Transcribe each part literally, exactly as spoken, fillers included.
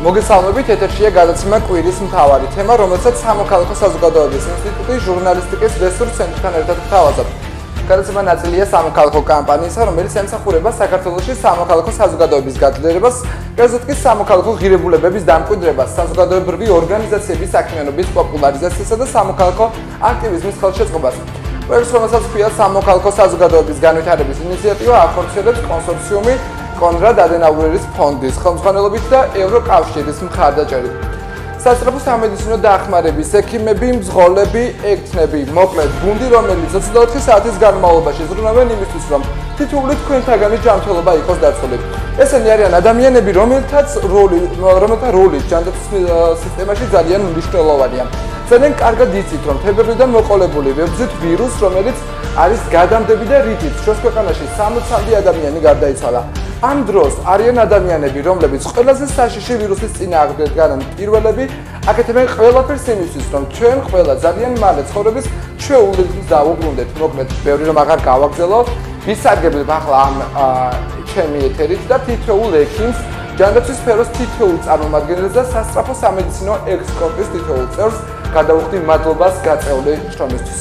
მოგესალმებით, ეთერშია გადაცემა კვირის მთავარი თემა, რომელსაც სამოქალაქო საზოგადოების ინსტიტუტის ჟურნალისტიკის რესურს ცენტრთან ერთად გთავაზობთ. გადაცემა ნაწილია სამოქალაქო კამპანიისა, რომელიც ემსახურება საქართველოში სამოქალაქო საზოგადოების გაძლიერებას, კერძოდ კი სამოქალაქო ღირებულებების დამკვიდრებას, საზოგადოებრივი ორგანიზაციების საქმიანობის პოპულარიზაციასა და სამოქალაქო აქტივიზმის ხელშეწყობას. პროექტს, რომელსაც ჰქვია სამოქალაქო საზოგადოების განვითარების ინიციატივა, ახორციელებს კონსორციუმი კონრად ადენაუერის ფონდის ხელმძღვანელობით და ევროკავშირის მხარდაჭერით. სასწრაფო სამედიცინო დახმარების ექიმები, მძღოლები, ექთნები, მოკლედ გუნდი, რომელიც ოცდაოთხი საათის განმავლობაში ზრუნავენ იმისთვის, რომ თითოეული თქვენთაგანი ჯანმრთელობა იყოს დაცული. ესენი არიან ადამიანები, რომელთაც როლი, რომელთა როლი ჯანდაცვის სისტემაში ძალიან მნიშვნელოვანია. ძალიან კარგად იცით, რომ თებერვლიდან მოყოლებული ვებრძვით ვირუსს, რომელიც არის გადამდები და რითიც ჩვენს ქვეყანაში სამოცამდე ადამიანი გარდაიცვალა. ამ დროს არიან ადამიანები, რომლებიც ყველაზე საშიში ვირუსის წინააღმდეგ განან პირველები, აკეთებენ ყველაფერს იმისთვის, რომ ჩვენ ყველა ძალიან მალე ცხოვრების ჩვეულებებს დავუბრუნდეთ. მოკლედ, ბევრი რომ აღარ გავაგზავნო, ვისარგებლებ ახლა ამ ჩემი ეთერით და თითოეულ ექიმს, ჯანდაცვის სფეროს თითოეულ წარმომადგენელს და სასწრაფო სამედიცინო ექსპორტის თითოეულ წევრს გადავუხდი მადლობას გაწეული შრომისთვის.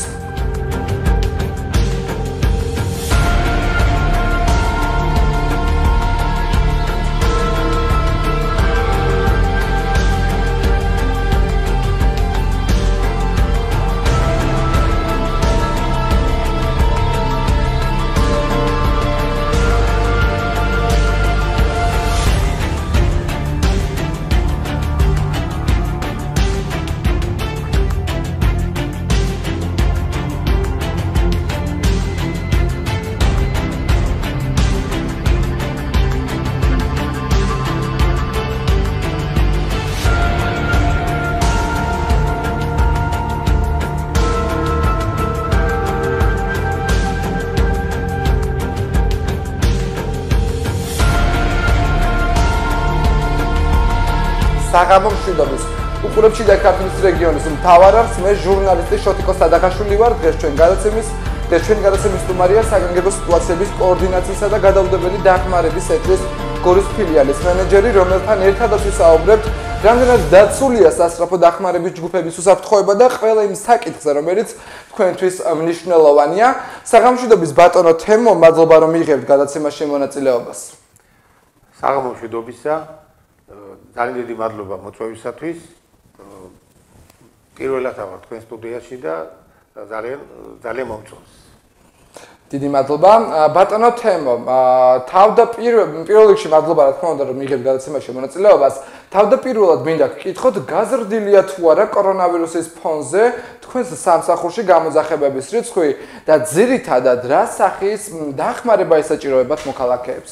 საღამო მშვიდობის. უყურებთ შიდა ქართლის რეგიონის მთავარს, მე ჟურნალისტი შოტიკო სადახაშვილი ვარ. დღეს ჩვენ გადაცემის, დღეს ჩვენი გადაცემის სტუმარია საგანგებო სიტუაციების კოორდინაციისა და გადაუდებელი დახმარების ცენტრის გორის ფილიალის მენეჯერი, რომელთან ერთადაც ვისაუბრებთ, რამდენად დაცულია სასწრაფო დახმარების ჯგუფების უსაფრთხოება და ყველა იმ საკითხზე, რომელიც თქვენთვის მნიშვნელოვანია. საღამო მშვიდობის ბატონო თემო, მადლობა რომ მიიღებთ გადაცემაში მონაწილეობას. საღამო მშვიდობისა. ძალიან დიდი მადლობა მოწვევისათვის. პირველად ავარ თქვენ სტუდიაში და ძალიან ძალიან მომწონს. დიდი მადლობა. ბატონო თემო, თავდაპირველ რიგში მადლობა რა თქმა უნდა რომ მიიღებთ გადაცემაში მონაწილეობას. თავდაპირველად მინდა გკითხოთ, გაზრდილია თუ არა კორონავირუსის ფონზე თქვენს სამსახურში გამოძახებების რიცხვი და ძირითადად რა სახის დახმარება ესაჭიროებათ მოქალაქეებს?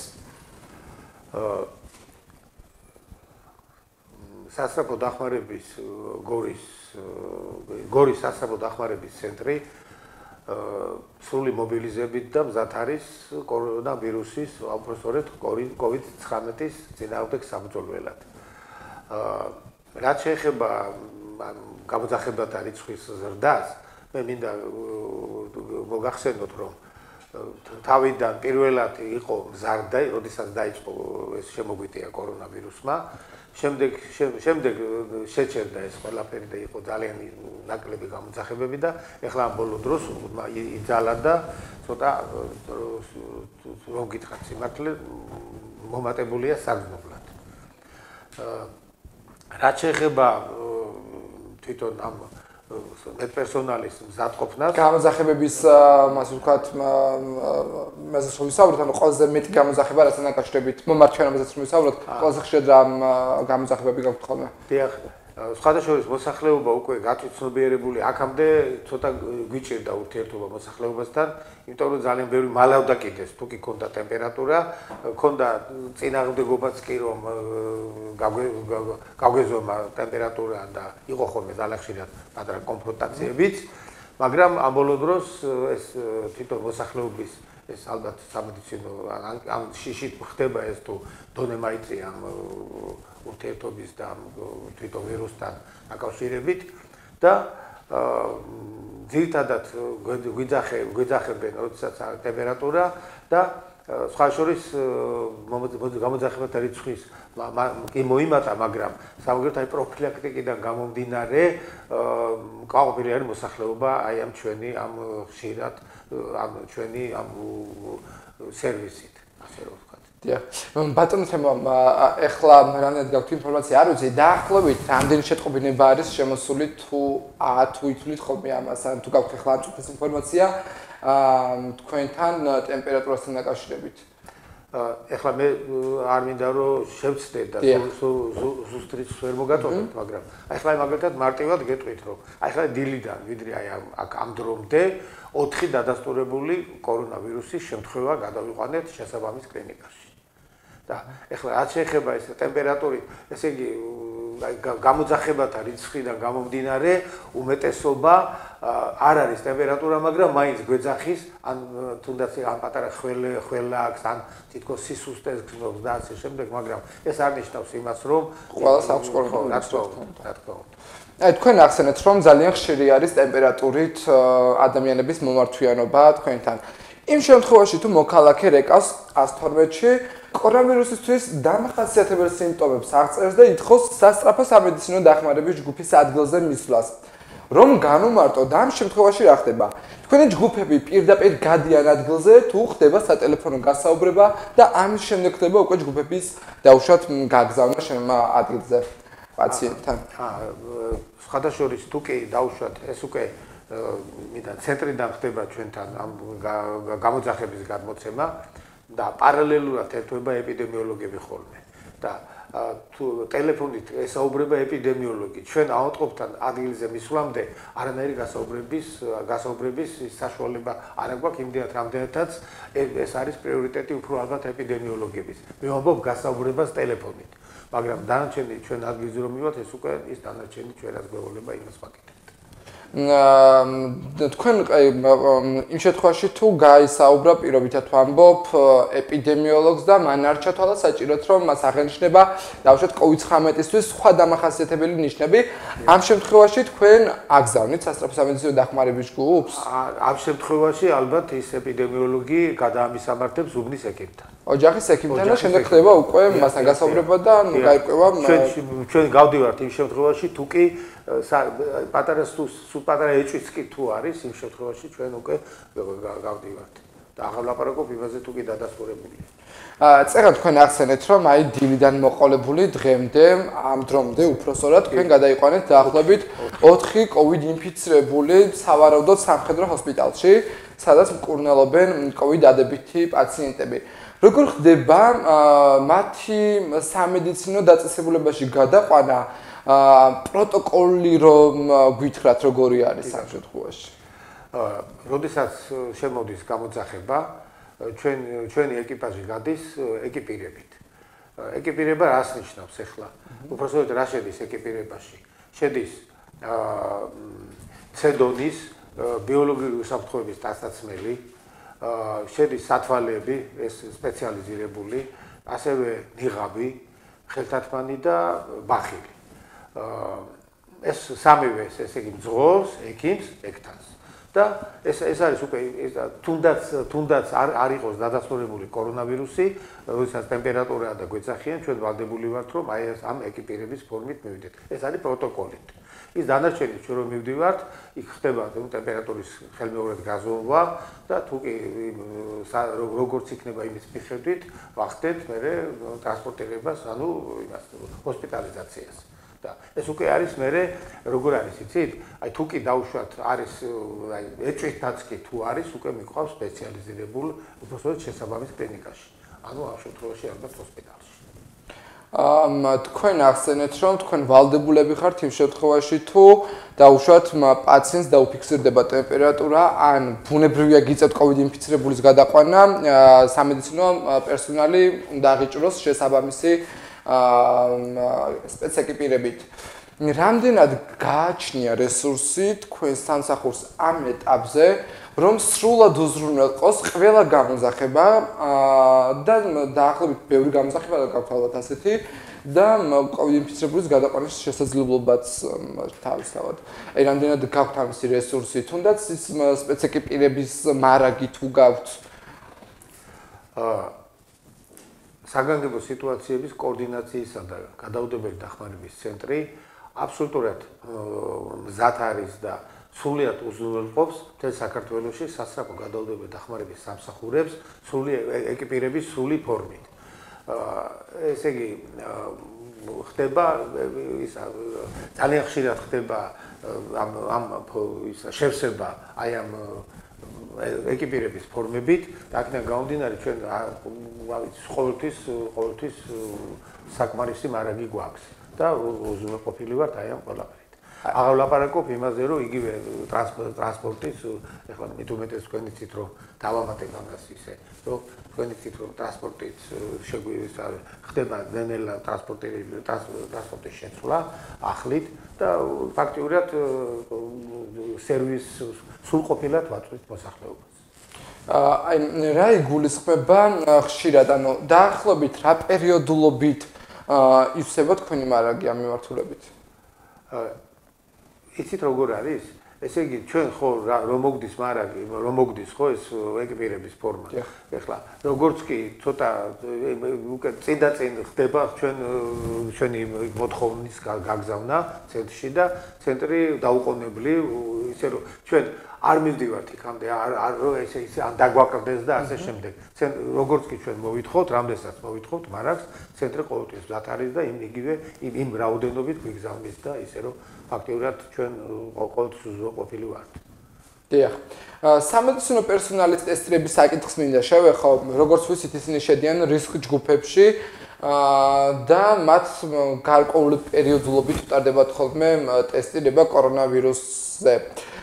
სასწრაფო დახმარების გორის გორის სასწრაფო დახმარების ცენტრი სრული მობილიზებით და მზად არის კორონავირუსის, უпростоრეთ კოვიდ ცხრამეტის წინააღმდეგ საბრძოლველად. რაც შეეხება გამოძახებათა რიცხვის ზრდას, მე მინდა მოგახსენოთ, რომ თავიდან პირველად იყო მზარდა, როდესაც დაიწყო ეს შემოგვიტია კორონავირუსმა. შემდეგ შემდეგ შეჩერდა ეს ყველაფერი და იყო ძალიან ნაკლები გამოძახებები და ეხლა ამ ბოლო დროს იძალა და ცოტა რომ გითხრათ სიმართლე მომატებულია საგრძნობლად. რაც შეეხება თვითონ ამ პერსონალის მზადყოფნას, გამოძახებების ასე ვთქვათ, მასე ვისაუბროთ, ანუ ყველაზე მეტი გამოძახება რასთან დაკავშირებით მომარჩენებაზეც ვისაუბროთ, ყველაზე ხშირად რა გამოძახებები გაქვთ ხოლმე? დიახ, სხვადასხვა მოსახლეობა უკვე გაწუცნობიერებული, აქამდე ცოტა გვიჭირდა ურთიერთობა მოსახლეობასთან, იმიტომ რომ ძალიან ბევრი მალავდა კიდეს, თუ კი ქონდა ტემპერატურა, ქონდა წინააღმდეგობაც კი რომ გავგეზომა ტემპერატურა და იყო ხოლმე ძალიან ხშირად პატარა კონფრონტაციებიც, მაგრამ ამ ბოლო დროს ეს თვითონ მოსახლეობის ეს ალბათ სამედიცინო ამ შიშით ხდება ეს თუ დონე მაიწია ამ ურთიერთობის და თვითონ ვირუსთან აკავშირებით და ძირითადად გვიძახებენ, როდესაც ტემპერატურა და სხვა შორის გამოძახებათა რიცხვის კი მოიმატა, მაგრამ სამაგერთ აი პროფილაქტიკიდან გამომდინარე კვალიფიცირებული არის მოსახლეობა აი ამ ჩვენი ამ ხშირად ამ ჩვენი ამ სერვისით, ასე რომ ვთქვათ. დიახ. ბატონო თემო, ეხლა რამდენად გაქვთ ინფორმაცია, არ ვიცი, დაახლოებით რამდენი შეტყობინება არის შემოსული თუ თუ ითვლით ხოლმე ამას, ან თუ გაქვთ ეხლა ამწუხის ინფორმაცია თქვენთან ტემპერატურასთან დაკავშირებით. ეხლა მე არ მინდა რომ შევცდეთ და ზუსტად ვერ მოგატოვებთ, მაგრამ აი ეხლა მაგალითად მარტივად გეტყვით რომ აი ეხლა დილიდან ვიდრე აი აქ ამ დრომდე ოთხი დადასტურებული კორონავირუსის შემთხვევა გადავიყვანეთ შესაბამის კლინიკაში. და ეხლა რაც შეეხება ეს ტემპერატურით, ესე იგი გამოძახებათა რიცხვიდან გამომდინარე უმეტესობა არ არის ტემპერატურა, მაგრამ მაინც გვეძახის ან თუნდაც ამ პატარა ხველაკს ან თითქოს სისუსტეს გზნობს და ასე შემდეგ, მაგრამ ეს არ ნიშნავს იმას, რომ ყველას აქვს კორონავირუსი. რა თქმა უნდა. აი თქვენ ახსენეთ, რომ ძალიან ხშირი არის ტემპერატურით ადამიანების მომართვიანობა თქვენთან. იმ შემთხვევაში თუ მოქალაქე რეკავს ას თორმეტში კორონავირუსისთვის დამახასიათებელ სიმპტომებს აღწერს და ითხოვს სასწრაფო სამედიცინო დახმარების ჯგუფის ადგილზე მისვლას. რომ განუმარტო და ამ შემთხვევაში რა ხდება? თქვენი ჯგუფები პირდაპირ გადიან ადგილზე თუ ხდება სატელეფონო გასაუბრება და ამის შემდეგ ხდება უკვე ჯგუფების დაუშვათ გაგზავნა შემმა ადგილზე პაციენტთან. სხვადასხვა თუ კი დაუშვათ ეს უკვე მიდან ცენტრიდან ხდება ჩვენთან ამ გამოძახების გადმოცემა და პარალელურად ერთვება ეპიდემიოლოგები ხოლმე და თუ ტელეფონით ესაუბრება ეპიდემიოლოგი ჩვენ ავადმყოფთან ადგილზე მისვლამდე არანაირი გასაუბრების გასაუბრების საშუალება არ აქვს იმდენად რამდენადაც ეს არის პრიორიტეტი უფრო ალბათ ეპიდემიოლოგების მე ვამბობ გასაუბრებას ტელეფონით მაგრამ დანარჩენი ჩვენ ადგილზე რომ მივათ ეს უკვე ის დანარჩენი ჩვენ რაც გვეუბნება იმას ვაკეთებთ თქვენ იმ შემთხვევაში თუ გაისაუბრა პირობითად ვამბობ ეპიდემიოლოგს და მან არ ჩათვალა საჭიროდ რომ მას აღენიშნება დავუშვათ კოვიდ ცხრამეტისთვის სხვა დამახასიათებელი ნიშნები ამ შემთხვევაში თქვენ აგზავნით სასწრაფო სამედიცინო დახმარების ჯგუფს ამ შემთხვევაში ალბათ ის ეპიდემიოლოგი გადაამისამართებს უბნის ეკიპთან ოჯახის ეკიპთან და შემდეგ ხდება უკვე მასთან გასაუბრება და გაირკვევა ჩვენ ჩვენ გავდივართ იმ შემთხვევაში თუ კი პატარა სულ პატარა ეჭვიც კი თუ არის იმ შემთხვევაში ჩვენ უკვე გავდივართ და აღარ ლაპარაკობ იმაზე თუ კი დადასტურებულია წერან თქვენ ახსენეთ რომ აი დილიდან მოყოლებული დღემდე ამ დრომდე უფროსწორად თქვენ გადაიყვანეთ დაახლოებით ოთხი კოვიდ ინფიცირებული სავარაუდოდ სამხედრო ჰოსპიტალში სადაც მკურნალობენ კოვიდ დადებითი პაციენტები როგორ ხდება მათი სამედიცინო დაწესებულებაში გადაყვანა პროტოკოლი რომ გვითხრათ როგორი არის ამ შემთხვევაში. როდესაც შემოდის გამოძახება, ჩვენ ჩვენი ეკიპაჟი გადის ეკიპირებით. ეკიპირება რას ნიშნავს ახლა? უბრალოდ რა შედის ეკიპირებაში? შედის ცედონის ბიოლოგიური უსაფრთხოების დასაცმელი, შედის სათვალეები, ეს სპეციალიზირებული, ასევე ნიღაბი, ხელთათმანი და ბახილი. ეს სამივე ესე იგი მძღოლს, ექიმს, ეკთანს. და ეს ეს არის უკვე თუნდაც თუნდაც არ არ იყოს დადასტურებული კორონავირუსი, როდესაც ტემპერატურაა და გვეძახიან, ჩვენ ვალდებული ვართ, რომ აი ეს ამ ეკიპირების ფორმით მივიდეთ. ეს არის პროტოკოლით. ის დანარჩენი ჩვენ რომ მივდივართ, იქ ხდება ტემპერატურის ხელმეორედ გაზომვა და თუ კი როგორც იქნება იმის მიხედვით, ვახდეთ მე ტრანსპორტირებას, ანუ იმას ჰოსპიტალიზაციას. და ეს უკვე არის მე როგორ არის იცით? აი თუ კი დაუშვათ არის აი ეჭვითაც კი თუ არის უკვე მიყვავს სპეციალიზირებულ უბრალოდ შესაბამის კლინიკაში. ანუ ამ შემთხვევაში ალბათ ჰოსპიტალში. აა თქვენ ახსენეთ რომ თქვენ ვალდებულები ხართ იმ შემთხვევაში თუ დაუშვათ პაციენტს დაუფიქსირდება ტემპერატურა ან ბუნებრივია გიწევთ კოვიდ ინფიცირებულის გადაყვანა სამედიცინო პერსონალი უნდა აღიჭროს შესაბამისი სპეცეკიპირებით. რამდენად გააჩნია რესურსი თქვენ სამსახურს ამ ეტაპზე, რომ სრულად უზრუნველყოს ყველა გამოძახება და დაახლოებით ბევრი გამოძახება გაქვთ ალბათ ასეთი და კოვიდ ინფიცირებულის გადაყვანის შესაძლებლობაც თავისთავად. აი რამდენად გაქვთ ამისი რესურსი, თუნდაც ის სპეცეკიპირების მარაგი თუ გაქვთ საგანგებო სიტუაციების კოორდინაციისა და გადაუდებელი დახმარების ცენტრი აბსოლუტურად მზად არის და სრულიად უზრუნველყოფს მთელ საქართველოში სასწრაფო გადაუდებელი დახმარების სამსახურებს სრული ეკიპირების სრული ფორმით. ესე იგი ხდება ის ძალიან ხშირად ხდება ამ ამ შევსება აი ამ ეკიპირების ფორმებით და აქედან გამომდინარე ჩვენ ყოველთვის ყოველთვის საკმარისი მარაგი გვაქვს და უზრუნველყოფილი ვართ აი ამ ყველაფერით. აღარ ვლაპარაკობ იმაზე, რომ იგივე ტრანსპორტის ეხლა მით უმეტეს თქვენ იცით, რომ დავამატებ ამას ისე, რომ თქვენ იცით, რომ ტრანსპორტიც შეგვიძლია ხდება ნელ-ნელა ტრანსპორტის შეცვლა ახლით და ფაქტიურად სერვის სრულყოფილად ვაწვდით მოსახლეობას. აი რა იგულისხმება ხშირად, ანუ დაახლოებით რა პერიოდულობით ივსება თქვენი მარაგი ამ მიმართულებით? იცით როგორ არის? ესე იგი ჩვენ ხო რომ მოგდის მარაგი, რომ მოგდის ხო ეს ეკიპირების ფორმა. ეხლა როგორც კი ცოტა უკვე წინ და წინ ხდება ჩვენ ჩვენი მოთხოვნის გაგზავნა ცენტრში და ცენტრი დაუყოვნებლი ისე რომ ჩვენ არ მივდივართ იქამდე არ რომ ესე ისე ან დაგვაკრდეს და ასე შემდეგ. როგორც კი ჩვენ მოვითხოვთ, რამდენსაც მოვითხოვთ მარაგს, ცენტრი ყოველთვის მზად არის და იმ იგივე იმ რაოდენობით გვიგზავნის და ისე რომ ფაქტიურად ჩვენ ყოველთვის უზრუნველყოფილი ვართ. დიახ. სამედიცინო პერსონალის ტესტირების საკითხს მინდა შევეხო, როგორც ვიცით, ისინი შედიან რისკ ჯგუფებში და მათ გარკვეული პერიოდულობით უტარდებათ ხოლმე ტესტირება კორონავირუსზე.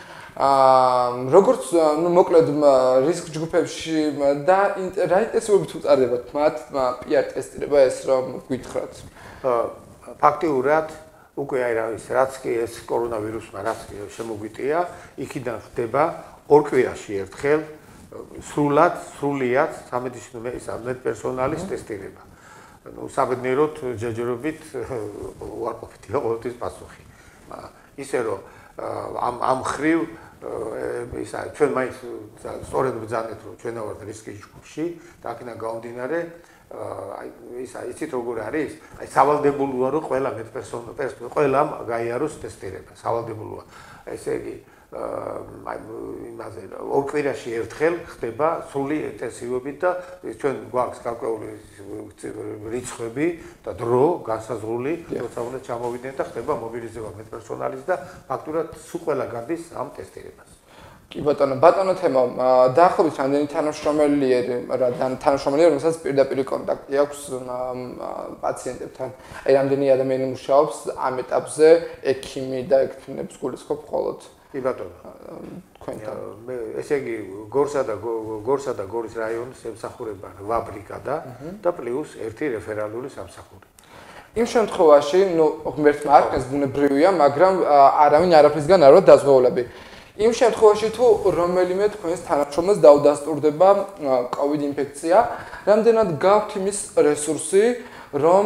აა როგორც ნუ მოკლედ რისკ ჯგუფებში და რა ინტენსივობით უტარდებათ მათ პი არ ტესტირება ეს რომ გითხრათ. ფაქტიურად უკვე აი რა ის რაც კი ეს კორონავირუსმა რაც კი შემოგვიტია, იქიდან ხდება ორ კვირაში ერთხელ სრულად, სრულიად სამედიცინო მედპერსონალის ტესტირება. ნუ საბედნიეროდ ჯერჯერობით უარყოფითია ყოველთვის პასუხი. ისე რომ ამ ამ ხრივ ისა ჩვენ მაინც სწორედ ბრძანეთ რომ ჩვენ ვართ რისკის ჯგუფში და აქედან გამომდინარე აი ისა იცით როგორ არის? აი სავალდებულოა რომ ყველა მედპერსონალს ყველამ გაიაროს ტესტირება. სავალდებულოა. ესე იგი აი იმაზე ორ კვირაში ერთხელ ხდება სრული ინტენსივობით და ჩვენ გვაქვს გარკვეული რიცხვები და დრო განსაზღვრული, როცა უნდა ჩამოვიდნენ და ხდება მობილიზება მედპერსონალის და ფაქტურად სულ ყველა გადის ამ ტესტირებას. კი ბატონო, ბატონო თემო, დაახლოებით რამდენი თანამშრომელი რა თანამშრომელი რომელსაც პირდაპირ კონტაქტი აქვს პაციენტებთან. აი რამდენი ადამიანი მუშაობს ამ ეტაპზე, ექიმი და ექიმებს გულისხმობ მხოლოდ. კი ბატონო. თქვენთან. ესე იგი გორსა და გორსა და გორის რაიონის ემსახურება რვა ბრიგადა და პლუს ერთი რეფერალური სამსახური. იმ შემთხვევაში, ნუ ღმერთმა არ ქნეს ბუნებრივია, მაგრამ არავინ არაფრისგან არ ვარ დაზღვეულები. იმ შემთხვევაში თუ რომელიმე თქვენს თანამშრომელს დაუდასტურდება კოვიდ ინფექცია, რამდენად გაქვთ იმის რესურსი, რომ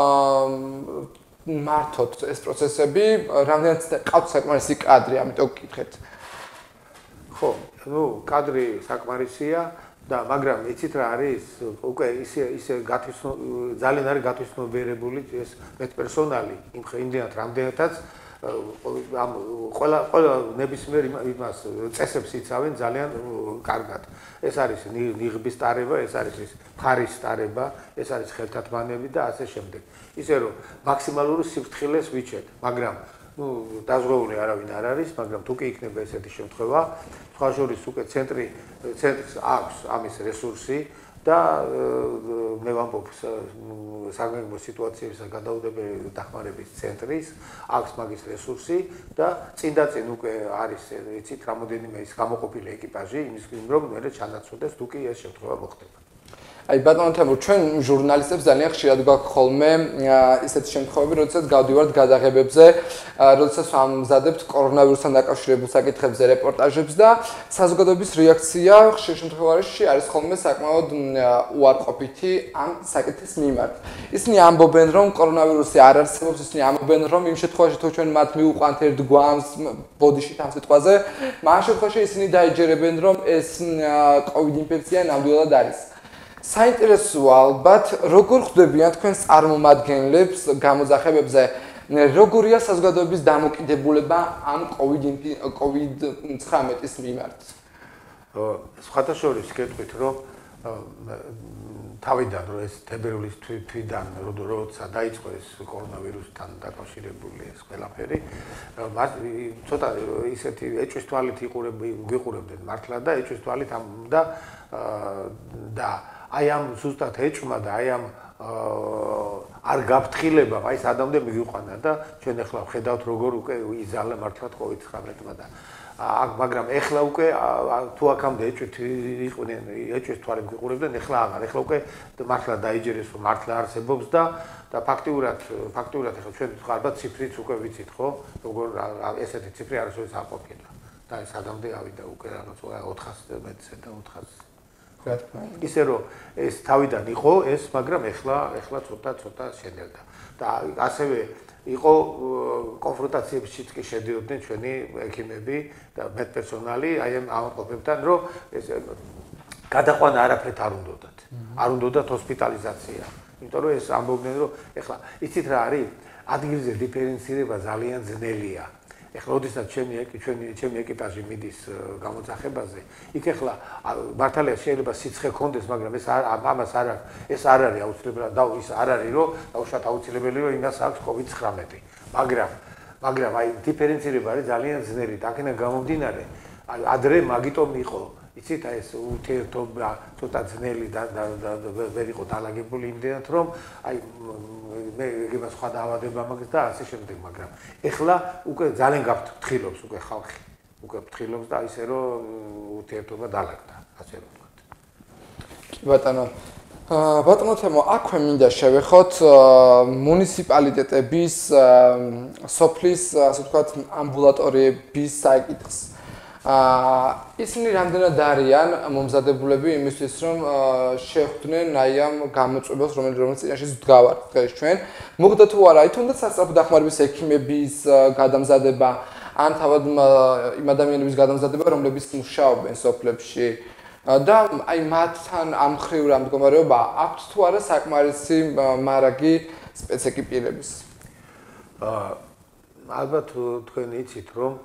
მართოთ ეს პროცესები, რამდენად ყავთ საკმარისი კადრი, ამიტომ გკითხეთ. ხო, ნუ კადრი საკმარისია და მაგრამ იცით რა არის? უკვე ისე ისე გათვისნო ძალიან არის გათვისნობიერებული ეს მედპერსონალი იმ იმდენად რამდენადაც ამ ყველა ყველა ნებისმიერ იმას წესებს იცავენ ძალიან კარგად. ეს არის ნიღბის ტარება, ეს არის ის ფარის ტარება, ეს არის ხელთათმანები და ასე შემდეგ. ისე რომ მაქსიმალური სიფრთხილეს ვიჩეთ, მაგრამ ნუ დაზღვეული არავინ არ არის, მაგრამ თუ კი იქნება ესეთი შემთხვევა, სხვა შორის უკვე ცენტრი ცენტრს აქვს ამის რესურსი და მე ვამბობ საგანგებო სიტუაციებისა გადაუდებელი დახმარების ცენტრის აქვს მაგის რესურსი და წინ და წინ უკვე არის იცით რამოდენიმე ის გამოყოფილი ეკიპაჟი იმის რომ მე ჩანაცვლდეს თუ კი ეს შემთხვევა მოხდება. აი ბატონო თემურ, ჩვენ ჟურნალისტებს ძალიან ხშირად გვაქვს ხოლმე ისეთი შემთხვევები, როდესაც გავდივართ გადაღებებზე, როდესაც ვამზადებთ კორონავირუსთან დაკავშირებულ საკითხებზე რეპორტაჟებს და საზოგადოების რეაქცია ხშირ შემთხვევაში არის ხოლმე საკმაოდ უარყოფითი ამ საკითხის მიმართ. ისინი ამბობენ, რომ კორონავირუსი არ არსებობს, ისინი ამბობენ, რომ იმ შემთხვევაში თუ ჩვენ მათ მივუყვანთ ერთ გვამს ბოდიშით ამ სიტყვაზე, მაგ შემთხვევაში ისინი დაეჯერებენ, რომ ეს კოვიდ ინფექცია ნამდვილად არის. საინტერესოა ალბათ, როგორ ხვდებიან თქვენს წარმომადგენლებს გამოძახებებზე, როგორია საზოგადოების დამოკიდებულება ამ კოვიდ ცხრამეტის მიმართ? სხვათა შორის გეტყვით, რომ თავიდან რომ ეს თებერვლის თვიდან როცა დაიწყო ეს კორონავირუსთან დაკავშირებული ეს ყველაფერი, ცოტა ისეთი ეჭვის თვალით ვიყურებდნენ მართლა და ეჭვის თვალით და და აი ამ ზუსტად ეჭვმა და აი ამ არ გაფრთხილებამ აი სადამდე მივიყვანა და ჩვენ ახლა ვხედავთ როგორ უკვე იზალა მართლა კოვიდ ცხრამეტმა და მაგრამ ეხლა უკვე თუ აქამდე ეჭვით იყვნენ ეჭვის თვალით ვიყურებდნენ ეხლა აღარ ეხლა უკვე მართლა დაიჯერეს რომ მართლა არსებობს და და ფაქტიურად ფაქტიურად ახლა ჩვენ ალბათ ციფრიც უკვე ვიცით ხო როგორ ესეთი ციფრი არასოდეს არ ყოფილა და სადამდე ავიდა უკვე რაღაც ოთხასზე მეტზე და ოთხასზე ისე რომ ეს თავიდან იყო ეს მაგრამ ეხლა ეხლა ცოტა ცოტა შენელდა და ასევე იყო კონფრონტაციებშიც კი შედიოდნენ ჩვენი ექიმები და მედპერსონალი აი ამ ამყოფებთან რომ ეს გადაყვანა არაფრით არ უნდათ არ უნდათ ჰოსპიტალიზაცია იმიტომ რომ ეს ამბობდნენ რომ ეხლა იცით რა არის ადგილზე დიფერენცირება ძალიან ძნელია ეხლა ოდესაც ჩემი ჩვენი ჩემი ეკიპაჟი მიდის გამოძახებაზე იქ ეხლა მართალია შეიძლება სიცხე კონდეს მაგრამ ეს ამას არ ეს არ არის აუცილებლად და ის არ არის რომ დაუშვათ აუცილებელი რომ იმას აქვს კოვიდ ცხრამეტი მაგრამ მაგრამ აი დიფერენცირება არის ძალიან ძნელი და აქედან გამომდინარე ადრე მაგიტომ იყო იცით აი ეს ურთიერთობა ცოტა ძნელი და ვერ იყო დალაგებული იმდენად რომ აი მე იგება სხვა დაავადება მაგას და ასე შემდეგ მაგრამ ეხლა უკვე ძალიან გაფრთხილობს უკვე ხალხი უკვე ფრთხილობს და ისე რომ ურთიერთობა დალაგდა ასე რომ ვთქვათ კი ბატონო ბატონო თემო აქვე მინდა შევეხოთ მუნიციპალიტეტების სოფლის ასე ვთქვათ ამბულატორიების საკითხს აა ისინი რამდენად არიან მომზადებულები იმისთვის რომ შეხვდნენ აი ამ გამოწვევებს რომელიც წინაშე ვდგავართ დღეს ჩვენ მოხდა თუ არა აი თუნდაც სასწრაფო დახმარების ექიმების გადამზადება ან თავად იმ ადამიანების გადამზადება რომლებიც მუშაობენ სოფლებში და აი მათთან ამ ხრივ რა მდგომარეობა აქვთ თუ არა საკმარისი მარაგი სპეცეკიპირების აა ალბათ თქვენ იცით რომ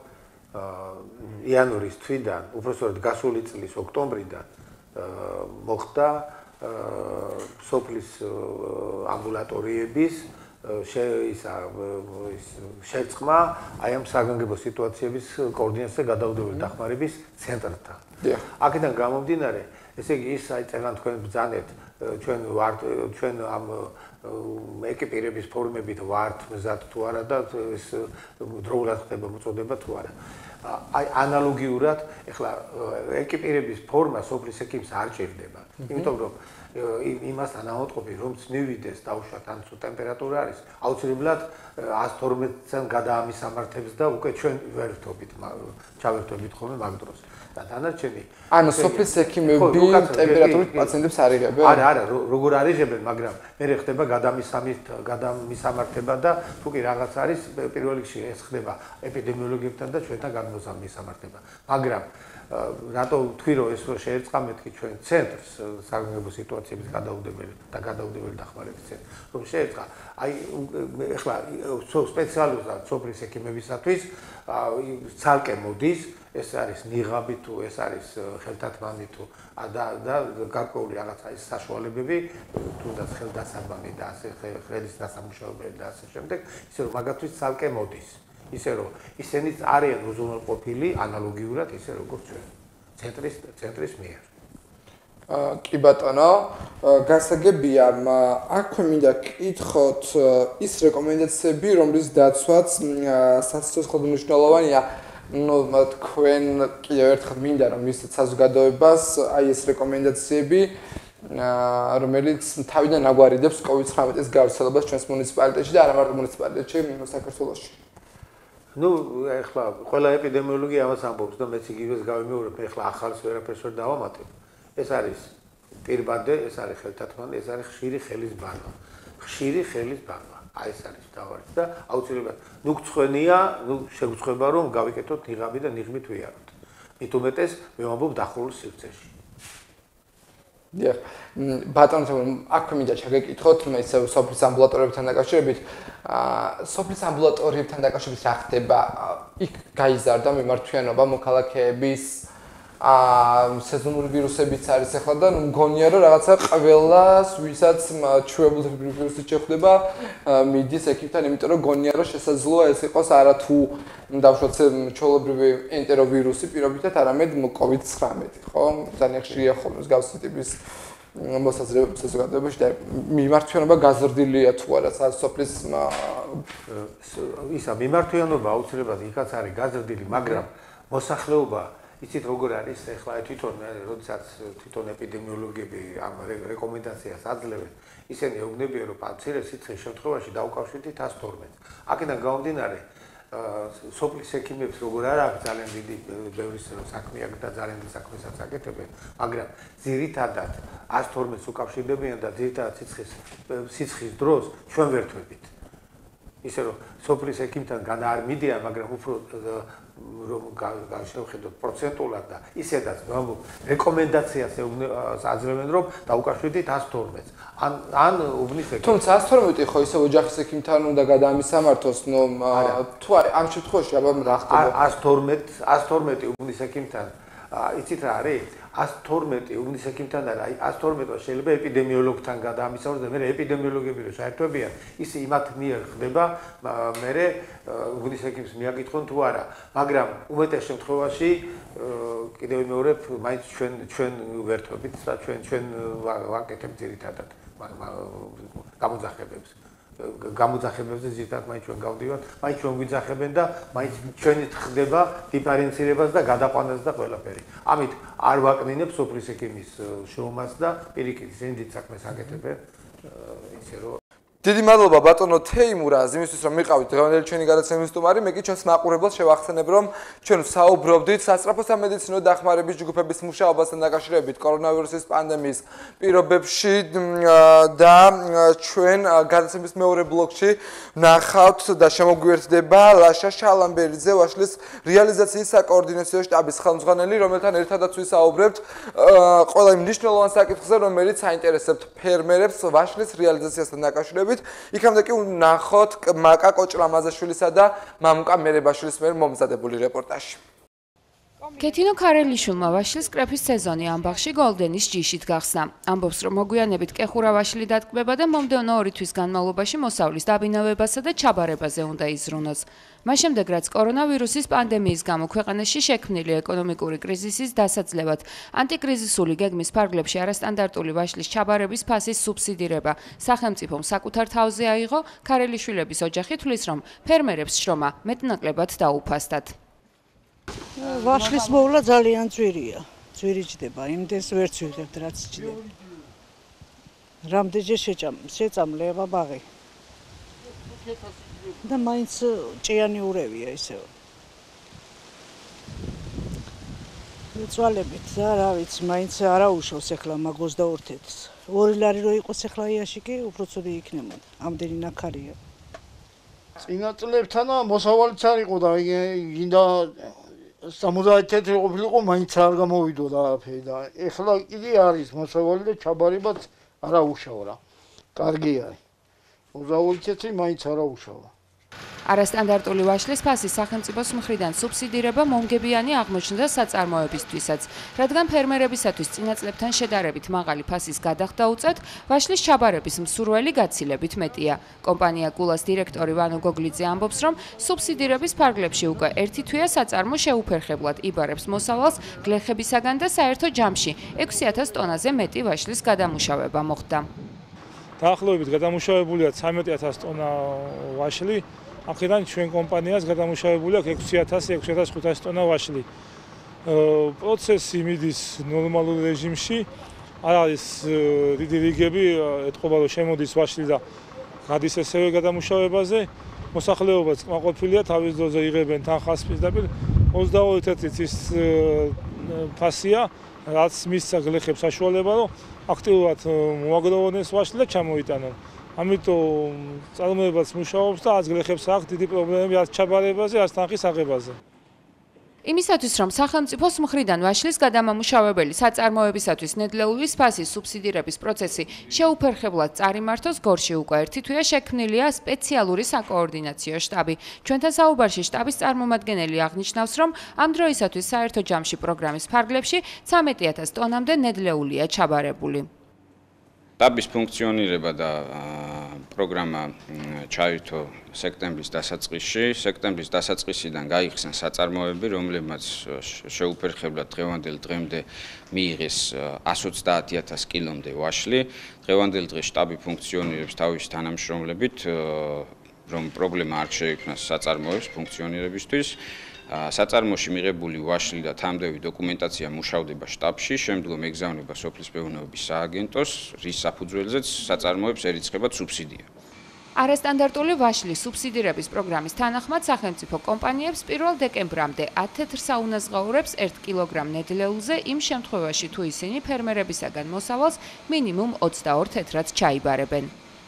იანვრის თვიდან, უпростоრად გასული წლის ოქტომბრიდან მოხდა სოფლის ამბულატორიების შერწყმა აი ამ საგანგებო სიტუაციების კოორდინაციასა და გადაუდებელი დახმარების ცენტრთან. აქედან გამომდინარე, ესე იგი ის აი წეგან თქვენ ბრძანეთ ჩვენ ვართ ჩვენ ამ ეკიპირების ფორმებით ვართ მზად თუ არა და ეს დროულად ხდება მოწოდება თუ არა. აი ანალოგიურად ეხლა ეკიპირების ფორმა სოფლის ექიმს არ ჭირდება. იმიტომ რომ იმასთან ავატყობი რომც მივიდეს დაუშვათ ან თუ ტემპერატურა არის აუცილებლად ას თორმეტთან გადაამისამართებს და უკვე ჩვენ ვერ ვთობით ჩავერთვებით ხოლმე მაგ დროს. და დანარჩენი ანუ სოფლის ექიმები ტემპერატურით პაციენტებს არ იღებენ? არა, არა, როგორ არ იღებენ, მაგრამ მე ხდება გადამისამით გადამისამართება და თუ კი რაღაც არის პირველ რიგში ეს ხდება ეპიდემიოლოგებთან და ჩვენთან გადმოსამართება. მაგრამ რატო ვთქვი რომ ეს რო შეერწყა მეთქი ჩვენ ცენტრს საგანგებო სიტუაციების გადაუდებელი და გადაუდებელი დახმარების ცენტრს რომ შეერწყა აი ეხლა სპეციალურად სოფლის ექიმებისათვის ცალკე მოდის ეს არის ნიღაბი თუ ეს არის ხელთათმანი თუ და და გარკვეული რაღაცა ის საშუალებები თუნდაც ხელდასაბამი და ასე ხელის დასამუშავებელი და ასე შემდეგ ისე რომ მაგათთვის ცალკე მოდის ისე რომ ისინიც არიან უზრუნველყოფილი ანალოგიურად ისე როგორც ჩვენ ცენტრის ცენტრის მიერ კი ბატონო გასაგებია აქვე მინდა კითხოთ ის რეკომენდაციები რომლის დაცვაც სასიცოცხლოდ მნიშვნელოვანია ну თქვენ კიდევ ერთხელ მინდა რომ მისცეთ საზოგადოებას აი ეს რეკომენდაციები რომელიც თავიდან აგვარიდებს კოვიდ ცხრამეტის გავრცელებას ჩვენს მუნიციპალიტეტში და არა მარტო მუნიციპალიტეტში საქართველოში ну ეხლა ყველა ეპიდემიოლოგი ამას ამბობს და მეც იგივეს გავიმეორებ ეხლა ახალს ვერაფერს ვერ დავამატებ ეს არის პირბადე ეს არის ხელთათმანი ეს არის ხშირი ხელის ბანვა ხშირი ხელის ბანვა აი ეს არის დავარით და აუცილებლად ნუ გწვენია ნუ შეგვწყვება რომ გავიკეთოთ ნიღაბი და ნიღბით ვიაროთ მით უმეტეს მე ვამბობ დახურულ სივრცეში დიახ. ბატონო, აქვე მინდა ჩაგეკითხოთ, მე ისე სოფლის ამბულატორიებთან დაკავშირებით, აა სოფლის ამბულატორიებთან დაკავშირებით რა ხდება? იქ გაიზარდა მიმართვიანობა მოქალაქეების აა სეზონური ვირუსებიც არის ახლა და მგონია რომ რაღაცა ყველას ვისაც ჩვეულებრივი ვირუსი შეხვდება მიდის ექიმთან, იმიტომ რომ გონია რომ შესაძლოა ეს იყოს არათუ დავშვათ ჩვეულებრივი ენტეროვირუსი პირობითად, არამედ კოვიდ ცხრამეტი, ხო? ძალიან ხშირია ხოლმე მსგავსი ტიპის მოსაზრებები საზოგადოებაში და მიმართვიანობა გაზრდილია თუ არა სოფლის ისა მიმართვიანობა აუცილებლად იქაც არის გაზრდილი, მაგრამ მოსახლეობა იცით როგორ არის ახლა თვითონ როდესაც თვითონ ეპიდემიოლოგები ამ რეკომენდაციას აძლევენ, ისინი ეუბნებიან რომ მცირე სიცხის შემთხვევაში დაუკავშირდით ათას თორმეტს. აქედან გამომდინარე, სოფლის ექიმებს როგორ არ აქვს ძალიან დიდი ბევრი საქმე აქვს და ძალიან დიდი საქმესაც აკეთებენ, მაგრამ ძირითადად ათას თორმეტს უკავშირდებიან და ძირითადად სიცხის სიცხის დროს ჩვენ ვერთვებით. ისე რომ სოფლის ექიმთან განა არ მიდიან, მაგრამ უფრო რომ შევხედოთ პროცენტულად და ისედაც რეკომენდაციას აძლევენ რომ დაუკავშირდით ათას თორმეტს. ან ან უბნის ექიმი. თუმცა ათას თორმეტი ხო ისე ოჯახის ექიმთან უნდა გადაამისამართოს, ნუ თუ არის ამ შემთხვევაში აბა რა ხდება? ათას თორმეტი ათას თორმეტი უბნის ექიმთან იცით რა არის? ათას თორმეტი უბნის ექიმთან არა, აი ათას თორმეტი შეიძლება ეპიდემიოლოგთან გადაამისავროს და მე ეპიდემიოლოგები რო საერთოებიან, ის იმათ მიერ ხდება, მე უბნის ექიმს მიაკითხონ თუ არა, მაგრამ უმეტეს შემთხვევაში კიდევ მეორებ, მაინც ჩვენ ჩვენ ვერთვებით და ჩვენ ჩვენ ვაკეთებთ ძირითადად გამოძახებებს. გამოძახებებზე ზირთად მაინც ჩვენ გავდივართ, მაინც ჩვენ გვიძახებენ და მაინც ჩვენით ხდება დიფერენცირებას და გადაყვანას და ყველაფერი. ამით არ ვაკნინებ სოფლის ექიმის შრომას და პირიქით ისინი დიდ საქმეს აკეთებენ, ისე რომ დიდი მადლობა ბატონო თეიმურაზ იმისთვის რომ მიყავით დღევანდელი ჩვენი გადაცემის სტუმარი, მე კი ჩვენს მაყურებელს შევახსენებ რომ ჩვენ საუბრობდით სასწრაფო სამედიცინო დახმარების ჯგუფების მუშაობასთან დაკავშირებით კორონავირუსის პანდემიის პირობებში და ჩვენ გადაცემის მეორე ბლოკში ნახავთ და შემოგვიერთდება ლაშა შალამბერიძე, ვაშლის რეალიზაციის საკოორდინაციო შტაბის ხელმძღვანელი, რომელთან ერთადაც ვისაუბრებთ ყველა იმ მნიშვნელოვან საკითხზე, რომელიც საინტერესებთ ფერმერებს ვაშლის რეალიზაციასთან დაკავშირებით. იქამდე კი ვნახოთ მაკა კოჭრამაზაშვილისა და მამუკა მერებაშვილის მიერ მომზადებული რეპორტაჟი. კეთინო ქარელიშვილმა ვაშლის კრეფის სეზონი ამბაღში გოლდენის ჯიშით გახსნა. ამბობს, რომ მოგვიანებით კეხურა ვაშლი დატკბება და მომდევნო ორი თვის განმავლობაში მოსავლის დაბინავებასა და ჩაბარებაზე უნდა იზრუნოს. მას შემდეგ, რაც კორონავირუსის პანდემიის გამო ქვეყანაში შექმნილი ეკონომიკური კრიზისის დასაძლევად, ანტიკრიზისული გეგმის ფარგლებში არასტანდარტული ვაშლის ჩაბარების ფასის სუბსიდირება სახელმწიფომ საკუთარ თავზე აიღო, ქარელიშვილების ოჯახი თვლის, რომ ფერმერებს შრომა მეტნაკლებად დაუფასდათ. ვაშლის მოვლა ძალიან ძვირია. ძვირი ჯდება, იმდენს ვერც ვიღებთ, რაც ჯდება. რამდენჯერ შეწამლება ბაღი. და მაინც ჭიანი ურევია ისევ. წვალებით და რა ვიცი, მაინც არა უშავს ახლა მაგ ოცდაორ თეთრს. ორი ლარი რო იყოს ახლა იაში კი უფრო ცუდი იქნებოდა. ამდენი ნაქარია. წინა წლებთან მოსავალიც არ იყო და გინდა სამოცდაათი თეთრი ყოფილიყო, მაინც არ გამოვიდოდა არაფერი და ეხლა კიდე არის მოსავალი და ჩაბარებაც არა უშავ რა. კარგი არის. ოცდაორი თეთრი მაინც არა უშავა. არასტანდარტული ვაშლის ფასის სახელმწიფოს მხრიდან სუბსიდირება მომგებიანი აღმოჩნდა საწარმოებისთვისაც, რადგან ფერმერებისათვის წინა წლებთან შედარებით მაღალი ფასის გადახდა უწევთ, ვაშლის ჩაბარების მსურველი გაცილებით მეტია. კომპანია კულას დირექტორი ვანო გოგლიძე ამბობს, რომ სუბსიდირების ფარგლებში უკვე ერთი თვეა საწარმო შეუფერხებლად იბარებს მოსავალს გლეხებისაგან და საერთო ჯამში ექვსი ათას ტონაზე მეტი ვაშლის გადამუშავება მოხდა. დაახლოებით გადამუშავებულია ცამეტი ათას ტონა ვაშლი. აქედან ჩვენ კომპანიას გადამუშავებული აქვს ექვსი ათასი ექვსი ათას ხუთასი ტონა ვაშლი. პროცესი მიდის ნორმალურ რეჟიმში. არ არის დიდი რიგები, ეთყობა რომ შემოდის ვაშლი და გადის ესევე გადამუშავებაზე. მოსახლეობაც კმაყოფილია, თავის დროზე იღებენ თანხას პირდაპირ. ოცდაორი თეთრიც ის ფასია, რაც მისცა გლეხებს საშუალება, რომ აქტიურად მოაგროვონ ეს ვაშლი და ჩამოიტანონ. ამიტომ წარმოებაც მუშაობს და არც გლეხებს აქვს დიდი პრობლემები არც ჩაბარებაზე, არც თანხის აღებაზე. იმისათვის, რომ სახელმწიფოს მხრიდან ვაშლის გადამამუშავებელი საწარმოებისათვის ნედლეულის ფასის სუბსიდირების პროცესი შეუფერხებლად წარიმართოს, გორში უკვე ერთი თვეა შექმნილია სპეციალური საკოორდინაციო შტაბი. ჩვენთან საუბარში შტაბის წარმომადგენელი აღნიშნავს, რომ ამ დროისათვის საერთო ჯამში პროგრამის ფარგლებში ცამეტი ათას ტონამდე ნედლეულია ჩაბარებული. შტაბის ფუნქციონირება და პროგრამა ჩაირთო სექტემბრის დასაწყისში. სექტემბრის დასაწყისიდან გაიხსნა საწარმოები, რომლებმაც შეუფერხებლად დღევანდელ დღემდე მიიღეს εκατს ოცდაათი ათას კილომდე ვაშლი. დღევანდელ დღეს შტაბი ფუნქციონირებს თავისი თანამშრომლებით, რომ პრობლემა არ შეექმნას საწარმოებს ფუნქციონირებისთვის. საწარმოში მიღებული ვაშლი და თამდევი დოკუმენტაცია მუშავდება შტაბში, შემდგომ ეგზავნება სოფლის მეურნეობის სააგენტოს, რის საფუძველზეც საწარმოებს ერიცხებათ სუბსიდია. არასტანდარტული ვაშლის სუბსიდირების პროგრამის თანახმად სახელმწიფო კომპანიებს პირველ დეკემბრამდე ათ თეთრ საუნაზღაურებს ერთ კილოგრამ ნედლეულზე იმ შემთხვევაში, თუ ისინი ფერმერებისაგან მოსავალს მინიმუმ ოცდაორ თეთრად ჩაიბარებენ.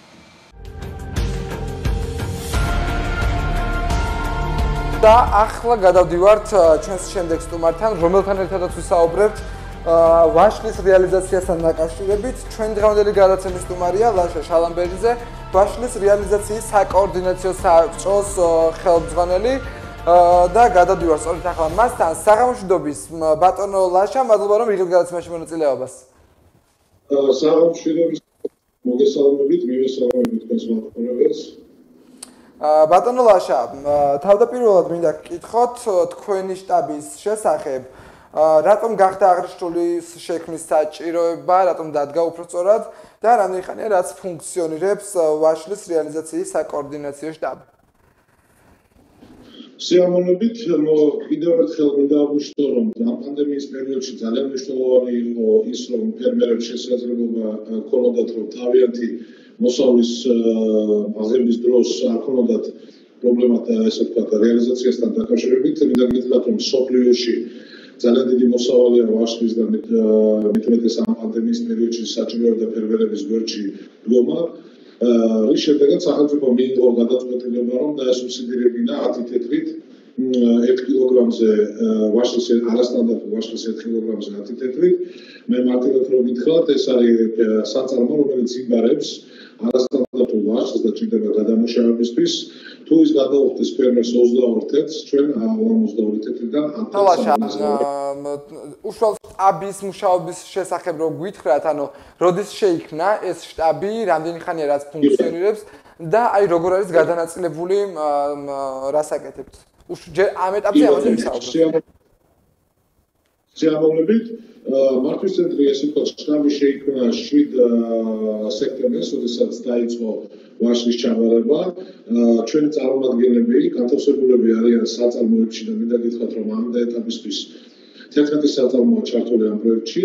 და ახლა გადავდივართ ჩვენს შემდეგ სტუმართან, რომელთან ერთადაც ვისაუბრებთ ვაშლის რეალიზაციასთან დაკავშირებით. ჩვენ დღევანდელი გადაცემის სტუმარია ლაშა შალამბერიძე, ვაშლის რეალიზაციის საკოორდინაციო საბჭოს ხელმძღვანელი და გადავდივართ სწორედ ახლა მასთან. საღამოშვიდობის ბატონო ლაშა, მადლობა რომ იღებთ გადაცემაში მონაწილეობას. საღამოშვიდობის მოგესალმებით, მივესალმებით თქვენს მოწვევებს. ბატონო ლაშა, თავდაპირველად მინდა გკითხოთ თქვენი შტაბის შესახებ. რატომ გახდა აღნიშნული შექმნის საჭიროება, რატომ დადგა უფრო სწორად და რამდენი ხანია რაც ფუნქციონირებს ვაშლის რეალიზაციის საკოორდინაციო შტაბი? სიამოვნებით, კიდევ ერთხელ მინდა აღვნიშნო, რომ ამ პანდემიის პერიოდში ძალიან მნიშვნელოვანი იყო ის, რომ ფერმერებს შესაძლებლობა ჰქონდათ, რომ თავიანთი მოსავლის აღების დროს არ ჰქონდათ პრობლემათ ესე ვთქვათ რეალიზაციასთან დაკავშირებით. მინდა გითხრათ, რომ სოფლიოში ძალიან დიდი მოსავალია ვაშლის და მით უმეტეს ამ პანდემიის პერიოდში საჭიროებდა ფერმერების გვერდში დგომა. რის შემდეგაც სახელმწიფო მიიღო გადაწყვეტილება, რომ დაესუბსიდირებინა ათი თეთრით ერთ კილოგრამზე ვაშლის არასტანდარტულ ვაშლის ერთ კილოგრამზე ათი თეთრით. მე მარტივად რომ გითხრათ, ეს არის საწარმო, რომელიც იმბარებს არასტანდარტულ ვაშლს და ჭირდება გადამუშავებისთვის. თუ ის გადაუხდეს ფერმერს ოცდაორ თეთრს, ჩვენ ოცდაორი თეთრიდან ათს. უშუალოდ შტაბის მუშაობის შესახებ რო გითხრათ, ანუ როდის შეიქმნა ეს შტაბი, რამდენი ხანია რაც ფუნქციონირებს და აი როგორ არის გადანაწილებული რას აკეთებთ? ჯერ ამ ეტაპზე ამაზე ვისაუბროთ. სიამოვნებით, მართვის ცენტრი ესე ვთქვათ, შტაბი შეიქმნა შვიდ სექტემბერს, როდესაც დაიწყო ვაშლის ჩაბარება. ჩვენი წარმომადგენლები, განთავსებულები არიან საწარმოებში და მინდა გითხრათ, რომ ამ ეტაპისთვის თერთმეტი საწარმოა ჩართული ამ პროექტში,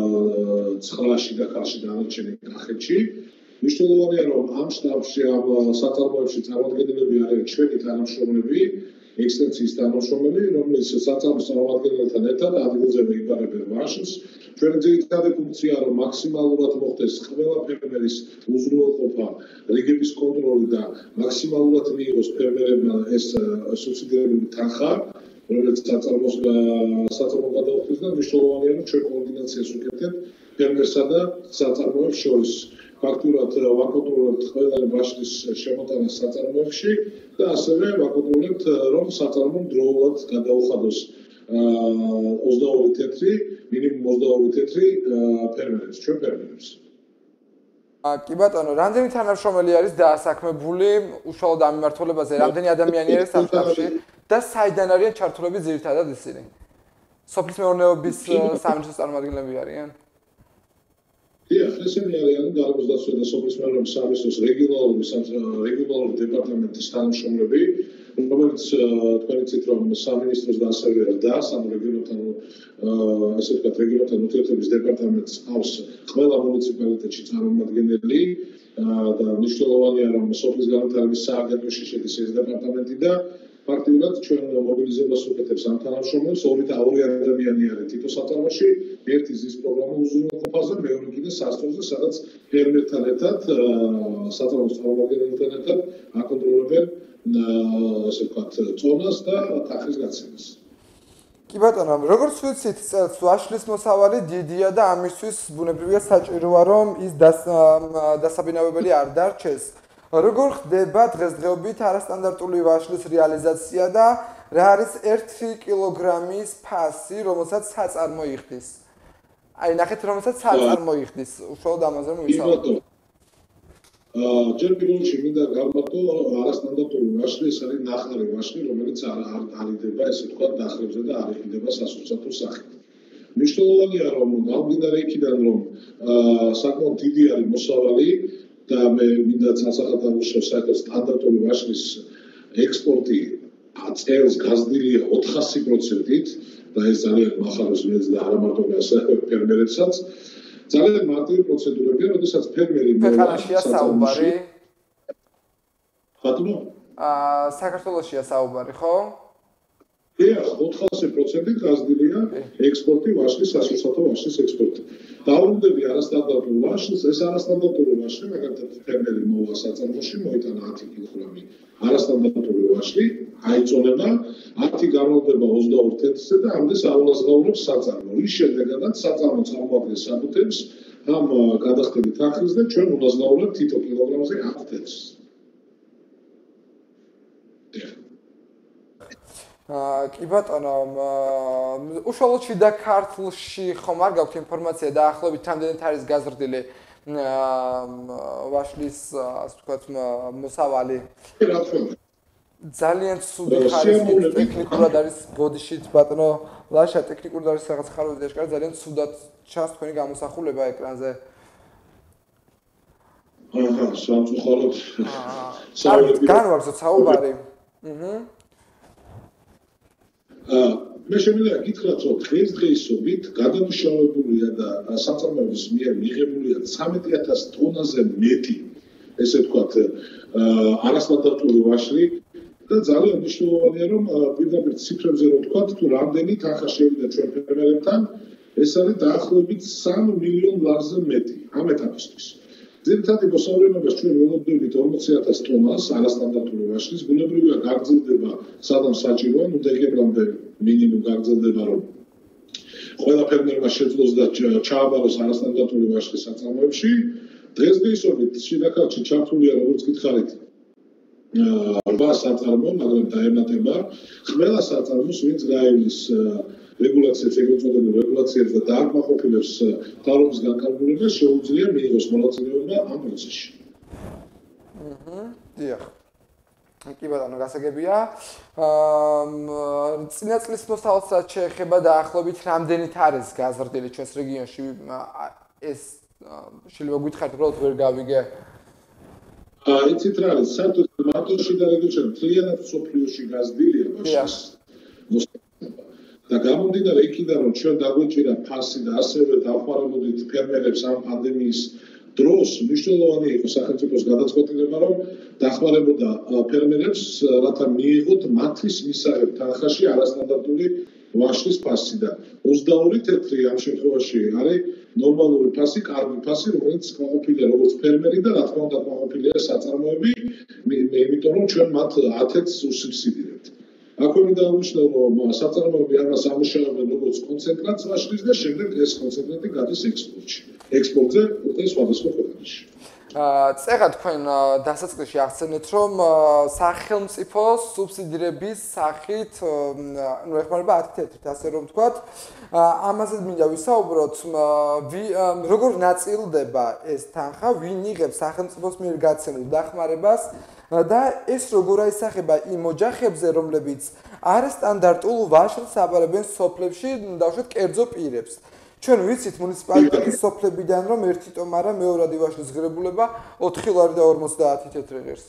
ცხრაში და ხალხში დანარჩენი კახეთში. მნიშვნელოვანია, რომ ამ შტაბში, ამ საწარმოებში წარმომადგენლები არიან ჩვენი თანამშრომლები, ექსტენსიის თანამშრომლები, რომლის საწარმოს წარმომადგენელთან ერთად ადგილზე მიიბარებენ ვაშლს. ჩვენი ძირითადი ფუნქციაა, რომ მაქსიმალურად მოხდეს ყველა ფერმერის უზრუნველყოფა, რიგების კონტროლი და მაქსიმალურად მიიღოს ფერმერებმა ეს სუბსიდირებული თანხა, რომელიც საწარმოს საწარმო გადაუხდეს და მნიშვნელოვანია, რომ ჩვენ კოორდინაციას ვუკეთებთ ფერმერსა და საწარმოებს შორის. ფაქტურად ვაკონტროლებთ ყველა ვაშლის შემოტანას საწარმოებში და ასევე ვაკონტროლებთ, რომ საწარმო დროულად გადაუხადოს ოცდაორი თეთრი, მინიმუმ ოცდაორი თეთრი ფერმერებს, ჩვენ ფერმერებს. კი ბატონო, რამდენი თანამშრომელი არის დაასაქმებული უშუალოდ ამ მიმართულებაზე, რამდენი ადამიანი არის ამ შტაბში და საიდან არიან ჩართულები ძირითადად ისინი? სოფლის მეურნეობის სამინისტროს წარმომადგენლები არიან? დიახ, ესენი არიან გარემოსდაცვა და სოფლის მეურნეობის სამინისტროს რეგიონალური რეგიონალური დეპარტამენტის თანამშრომლები, რომელიც თქვენ იცით, რომ სამინისტროს და ასევე რდას, ანუ რეგიონალთან ესე ვთქვათ, რეგიონალთან ურთიერთობის დეპარტამენტს ყავს ყველა მუნიციპალიტეტში წარმომადგენელი და მნიშვნელოვანია, რომ სოფლის განვითარების სააგენტოში შედის ეს დეპარტამენტი და ფაქტიურად ჩვენ მობილიზებას ვუკეთებთ ამ თანამშრომლებს, ორი და ორი ადამიანი არის თითო საწარმოში, ერთი ზის პროგრამა უზრუნველყოფაზე, მეორე კიდე სასწავლზე, სადაც ფერმერთან ერთად, საწარმოს წარმომადგენელთან ერთად აკონტროლებენ, ასე ვთქვათ, წონას და თანხის გაცემას. კი ბატონო, როგორც ვიცით, წელს ვაშლის მოსავალი დიდია და ამისთვის ბუნებრივია საჭიროა რომ ის დასაბინავებელი არ დარჩეს. როგორ ხდება დღესდღეობით არასტანდარტული ვაშლის რეალიზაცია და რა არის ერთი კილოგრამის ფასი, რომელსაც საწარმო იხდის? აი, ნახეთ, რომელსაც საწარმო იხდის, უშუალოდ ამაზე მოვისაუბროთ. აა, ჯერ პირველ რიგში მინდა გავმართო არასტანდარტული ვაშლი, ეს არის ნახარი ვაშლი, რომელიც არ არიდება, ესე ვთქვათ, დახრებზე და არ იყიდება სასურსათო სახით. მნიშვნელოვანია, რომ გამომდინარე იქიდან, რომ აა საკმაოდ დიდი არის მოსავალი და მე მინდა სასახად აღნიშნო საერთოდ სტანდარტული ვაშლის ექსპორტი წელს გაზრდილია ოთხასი პროცენტით და ეს ძალიან მახაროს მეც და არა მარტო ფერმერებსაც. ძალიან მარტივი პროცედურებია, როდესაც ფერმერი ქვეყანაშია საუბარი. ბატონო? აა საქართველოშია საუბარი, ხო? დიახ, ოთხასი პროცენტით გაზრდილია ექსპორტი ვაშლის, სასურსათო ვაშლის ექსპორტი. დაუბრუნდები არასტანდარტულ ვაშლს, ეს არასტანდარტული ვაშლი, მაგალითად ფერმერი მოვა საწარმოში, მოიტანა ათი კილოგრამი არასტანდარტული ვაშლი, აიწონება, ათი გამოვდება ოცდაორ თეთრზე და ამდენს აუნაზღაურებს საწარმო. რის შედეგადაც საწარმო წარმოადგენს საბუთებს ამ გადახდებით ახრის და ჩვენ უნაზღაურებთ თითო კილოგრამზე ათ თეთრს. აა კი ბატონო, უშუალოდ შიდა ქართლში ხომ არ გაქვთ ინფორმაცია დაახლოებით რამდენად არის გაზრდილი ვაშლის, ასე ვთქვათ, მოსავალი? ძალიან ცუდი ხარისხით ტექნიკურად არის ბოდიშით ბატონო ლაშა ტექნიკურად არის რაღაც ხარვეზი აშკარა ძალიან ცუდად ჩანს თქვენი გამოსახულება ეკრანზე. აჰა, სამწუხაროდ. აა განვაგზოთ საუბარი. აჰა. აა მე შემიძლია გითხრათ, რომ დღესდღეობით გადამუშავებულია და საწარმოების მიერ მიღებულია ცამეტი ათასი ტონაზე მეტი, ესე ვთქვათ, არასტანდარტული ვაშლი და ძალიან მნიშვნელოვანია, რომ პირდაპირ ციფრებზე რო ვთქვათ, თუ რამდენი თანხა შევიდა ჩვენ ფერმერებთან, ეს არის დაახლოებით სამ მილიონ ლარზე მეტი ამ ეტაპისთვის. ძირითადი მოსავლენობას ჩვენ ველოდებით ორმოცი ათასი ტონას არასტანდარტული ვაშლის, ბუნებრივია გაგრძელდება სადამ საჭიროა, ნუ დეკემბრამდე მინიმუმ გაგრძელდება, რომ ყველა ფერმერმა შეძლოს და ჩააბაროს არასტანდარტული ვაშლის საწარმოებში. დღესდღეობით შიდა ქართლში ჩართულია, როგორც გითხარით, რვა საწარმო, მაგრამ დაემატება ყველა საწარმოს, ვინც გაივლის რეგულაციებს, ეგრეთ წოდებულ რეგულაციებს და დააკმაყოფილებს თავრობის განკარგულებას, შეუძლია მიიღოს მონაწილეობა ამ პროცესში. აჰა, დიახ. კი ბატონო, გასაგებია. აა წინა წლის მოსავალსაც შეეხება დაახლოებით რამდენით არის გაზრდილი ჩვენს რეგიონში ეს შეიძლება გითხარით, უბრალოდ ვერ გავიგე. აა იცით რა არის, საერთოდ მარტოში და რეგიონში მთლიანად სოფლიოში გაზრდილია ვაშლის. და გამომდინარე იქიდან, რომ ჩვენ დაგვეჭირა ფასი და ასევე დავხმარებოდით ფერმერებს ამ პანდემიის დროს, მნიშვნელოვანი იყო სახელმწიფოს გადაწყვეტილება, რომ დახმარებოდა ფერმერებს, რათა მიიღოთ მათთვის მისაღებ თანხაში არასტანდარტული ვაშლის ფასი და ოცდაორი თეთრი ამ შემთხვევაში არის ნორმალური ფასი, კარგი ფასი, რომელიც კმაყოფილია როგორც ფერმერი და რა თქმა უნდა კმაყოფილია საწარმოები, იმიტომ რომ ჩვენ მათ ათეთს უსუბსიდირებთ. აქვე მინდა აღნიშნო, რომ საწარმოები ამას ამუშავებენ როგორც კონცენტრატს ვაშლის და შემდეგ ეს კონცენტრატი გადის ექსპორტში. ექსპორტზე უკვე სხვადასხვა ქვეყანაში. აა წეღა თქვენ დასაწყისში აღწერეთ, რომ სახელმწიფო სუბსიდირების სახით, ნუ ეხმარება ათი თეთრით, ასე რომ ვთქვათ. ამაზე მინდა ვისაუბროთ, როგორ ნაწილდება ეს თანხა, ვინ იღებს სახელმწიფოს მიერ გაცემულ დახმარებას და ეს როგორ აისახება იმ ოჯახებზე, რომლებიც არასტანდარტულ ვაშლს აბარებენ სოფლებში, დავუშვათ კერძო პირებს. ჩვენ ვიცით მუნიციპალიტეტის სოფლებიდან, რომ ერთი ტომარა მეორადი ვაშლის ღირებულება ოთხი ლარი და ორმოცდაათი თეთრი ღირს.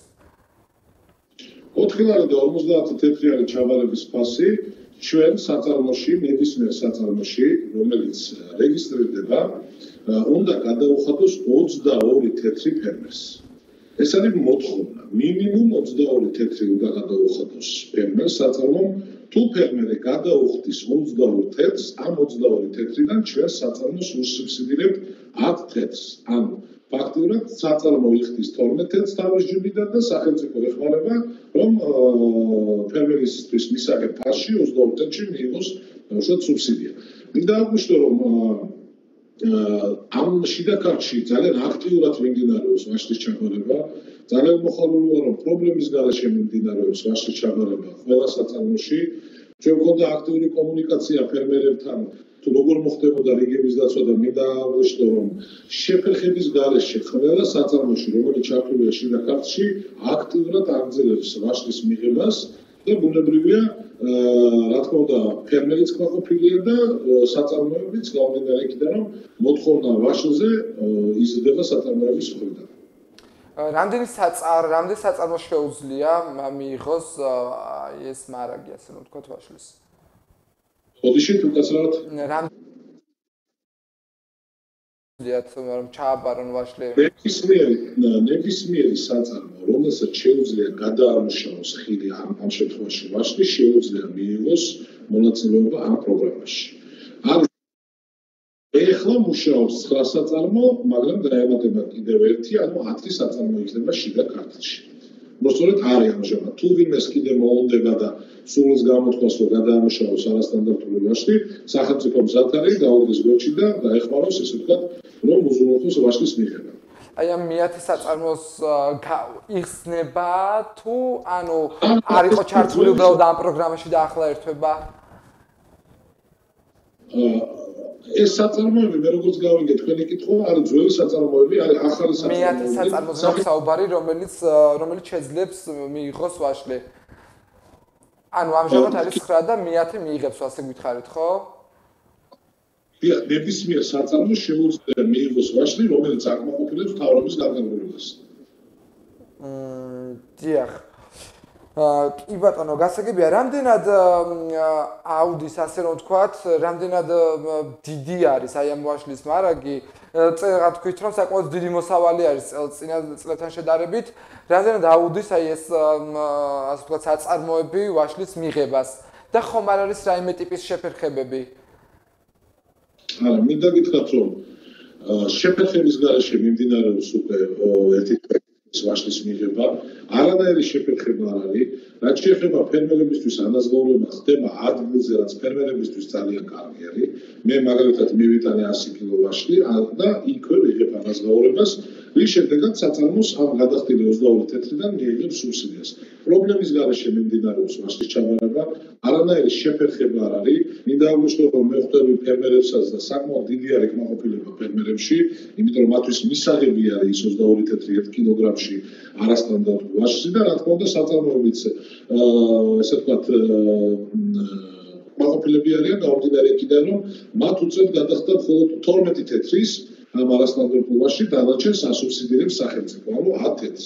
ოთხი ლარი და ორმოცდაათი თეთრი არის ჩაბარების ფასი ჩვენ საწარმოში, ნებისმიერ საწარმოში, რომელიც რეგისტრირდება, უნდა გადაუხადოს ოცდაორი თეთრი ფერმერს. ეს არის მოთხოვნა. მინიმუმ ოცდაორი თეთრი უნდა გადაუხადოს ფერმერს საწარმომ. თუ ფერმერი გადაუხდის ოცდაორ თეთრს, ამ ოცდაორი თეთრიდან ჩვენ საწარმოს უსუბსიდირებთ ათ თეთრს. ანუ ფაქტიურად საწარმო იხდის თორმეტ თავის ჯიბიდან და სახელმწიფო ეხმარება, რომ ფერმერისთვის მისაღებ ფასში ოცდაორ წუთში მიიღოს უშუალოდ სუბსიდია. მინდა აღვნიშნო, რომ ამ შიდა ქართლში ძალიან აქტიურად მიმდინარეობს ვაშლის ჩაბარება, ძალიან მოხალულია, რომ პრობლემის გარეშე მიმდინარეობს ვაშლის ჩაბარება ყველა საწარმოში. ჩვენ გვქონდა აქტიური კომუნიკაცია ფერმერებთან, თუ როგორ მოხდებოდა რიგების დაცვა და მინდა აღვნიშნო, რომ შეფერხების გარეშე ყველა საწარმოში, რომელიც ჩართულია შიდა ქართლში, აქტიურად აგრძელებს ვაშლის მიღებას და ბუნებრივია, რა თქმა უნდა, ფერმერიც კმაყოფილია და საწარმოებიც გამომდინარე იქიდან, რომ მოთხოვნა ვაშლზე იზრდება საწარმოების მხრიდან. რამდენი საწარ, რამდენი საწარმო შეუძლია მიიღოს ეს მარაგი, ასე რომ ვთქვათ, ვაშლის? ოდიში თუ კაცრავად? რამდენი რომ ჩააბარონ ვაშლი? ნებისმიერი, ნებისმიერი საწარმო, რომელსაც შეუძლია გადაამუშავოს ხილი ამ შემთხვევაში ვაშლი, შეუძლია მიიღოს მონაწილეობა ამ პროგრამაში. ეხლა მუშაობს ცხრა საწარმო, მაგრამ დაემატება კიდევ ერთი, ანუ ათი საწარმო იქნება შიდა ქართლში. მოსწორედ არის ამჟამად. თუ ვინმეს კიდე მოუნდება და სულს გამოთქვას, რომ გადაამუშავოს არასტანდარტული ვაშლი, სახელმწიფო მზად არის გაუგდეს გვერდში და დაეხმაროს, ესე ვთქვათ, რომ უზრუნველყოს ვაშლის მიღება. აი ამ მეათე საწარმოს იხსნება თუ ანუ არ იყო ჩართული უბრალოდ ამ პროგრამაში და ახლა ერთვება? ეს საწარმოები, მე როგორც გავიგე თქვენი კითხვა, არის ძველი საწარმოები, არის ახალი საწარმოები. მეათე საწარმოზე საუბარი, რომელიც რომელიც შეძლებს მიიღოს ვაშლი. ანუ ამჟამად არის ცხრა და მეათე მიიღებს, ასე გითხარით, ხო? დიახ, ნებისმიერ საწარმოს შეუძლია მიიღოს ვაშლი, რომელიც აკმაყოფილებს მთავრობის განკარგულებას. მმ, დიახ. კი ბატონო, გასაგებია, რამდენად აუდის, ასე რომ ვთქვათ, რამდენად დიდი არის აი ამ ვაშლის მარაგი, წერა თქვით, რომ საკმაოდ დიდი მოსავალი არის წინა წლებთან შედარებით, რამდენად აუდის აი ეს ასე ვთქვათ საწარმოები ვაშლის მიღებას და ხომ არ არის რაიმე ტიპის შეფერხებები? არა, მინდა გითხრათ, რომ შეფერხების გარეშე მიმდინარეობს უკვე ერთი ვაშლის მიღება, არანაირი შეფერხება არ არის, რაც შეეხება ფერმერებისთვის ანაზღაურება ხდება ადგილზე, რაც ფერმერებისთვის ძალიან კარგი არის. მე მაგალითად მივიტანე ასი კილო ვაშლი და იქვე ვიღებ ანაზღაურებას, რის შემდეგაც საწარმოს ამ გადახდილი ოცდაორი თეთრიდან მიიღებს სუბსიდიას. პრობლემის გარეშე მიმდინარეობს ვაშლის ჩაბარება, არანაირი შეფერხება არ არის. მინდა აღვნიშნო, რომ მე ხვდები ფერმერებსაც და საკმაოდ დიდი არის კმაყოფილება ფერმერებში, იმიტომ რომ მათთვის მისაღები არის ის ოცდაორი თეთრი ერთ კილოგრამში არასტანდარტული ვაშლი და რა თქმა უნდა საწარმოებიც ესე ვთქვათ კმაყოფილები არიან გამომდინარე იქიდან, რომ მათ უწევთ გადახდა მხოლოდ თორმეტი თეთრის ამ არასტანდარტულ ვაშლში დანარჩენს ასუბსიდირებს სახელმწიფო, ანუ ათ თეთრს.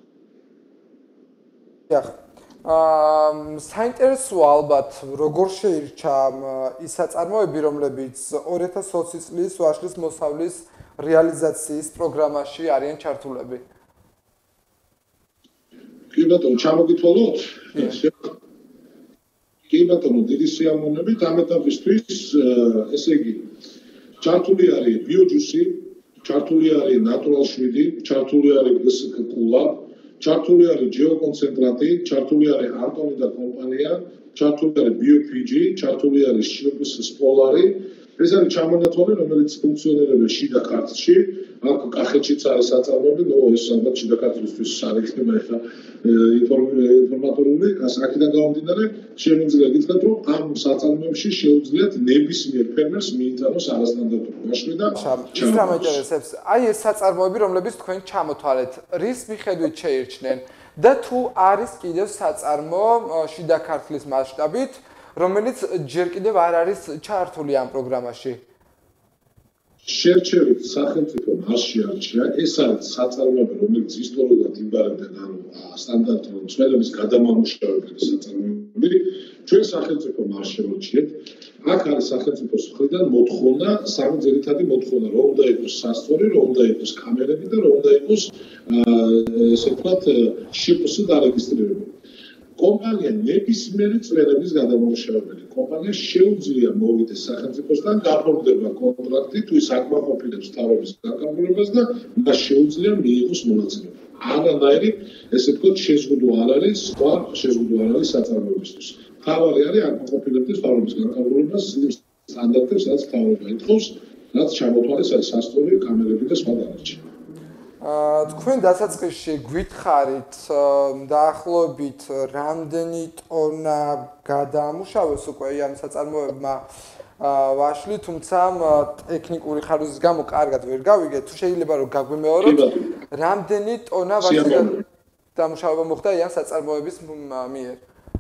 დიახ. აა საინტერესოა ალბათ როგორ შეირჩა ის საწარმოები, რომლებიც ორი ათას ოცი წლის ვაშლის მოსავლის რეალიზაციის პროგრამაში არიან ჩართულები. კი ბატონო, ჩამოგითვალოთ? კი ბატონო, დიდი სიამოვნებით ამ ეტაპისთვის, ესე იგი, ჩართული არის ბიოჯუსი, ჩართული არის ნატურალ შვიდი, ჩართული არის გსკ კულა, ჩართული არის ჯეოკონცენტრატი, ჩართული არის ანტონი და კომპანია, ჩართული არის ბიოფიჯი, ჩართული არის შპს სპოლარი. ეს არის ჩამონათვალი, რომელიც ფუნქციონირებს შიდა ქართლში. აქ კახეთშიც არის საწარმოები, ნუ ეს ალბათ შიდა ქართლისთვის არ იქნება ახლა ინფორმატორული, აქედან გამომდინარე, შემიძლია გითხრათ, რომ ამ საწარმოებში შეუძლიათ ნებისმიერ ფერმერს მიიტანოს არასტანდარტული ვაშლი და ის რა მაინტერესებს, აი ეს საწარმოები, რომლებიც თქვენ ჩამოთვალეთ, რის მიხედვით შეირჩნენ და თუ არის კიდევ საწარმო შიდა ქართლის მასშტაბით, რომელიც ჯერ კიდევ არ არის ჩართული ამ პროგრამაში. შერჩევით სახელმწიფო მასში არჩია, ეს არის საწარმოები, რომელიც ისტორიულად იმბარებდნენ, ანუ სტანდარტული ცვლილების გადამამუშავებელი საწარმოები. ჩვენ სახელმწიფო მასში ვარჩიეთ. აქ არის სახელმწიფოს მხრიდან მოთხოვნა, სამი ძირითადი მოთხოვნა, რომ უნდა იყოს სასწორი, რომ უნდა იყოს კამერები და რომ უნდა იყოს ესე ვთქვათ შპს დარეგისტრირებული. კომპანია ნებისმიერი წვერების გადამამუშავებელი. კომპანია შეუძლია მოვიდეს სახელმწიფოსთან გაფორმდება კონტრაქტი თუ ის აკმაყოფილებს თავების განკარგულებას და მას შეუძლია მიიღოს მონაწილეობა. არანაირი ესე ვთქვათ შეზღუდვა არ არის სხვა შეზღუდვა არ არის საწარმოებისთვის. თავარი არის აკმაყოფილებს თავების განკარგულებას იმ სტანდარტებს რაც თავრობა ითხოვს, რაც ჩამოთვალეს არის სასწორი კამერები და სხვა დანარჩენი. თქვენ დასაწყისში გვითხრით დაახლოებით რამდენი ტონა გადაამუშავეს უკვე ამ საწარმოებმა ვაშლი, თუმცა ტექნიკური ხარისხის გამო კარგად ვერ გავიგეთ. თუ შეიძლება რომ გაგვიმეოროთ, რამდენი ტონა ვაშლი დამუშავება მოხდა ამ საწარმოების მიერ?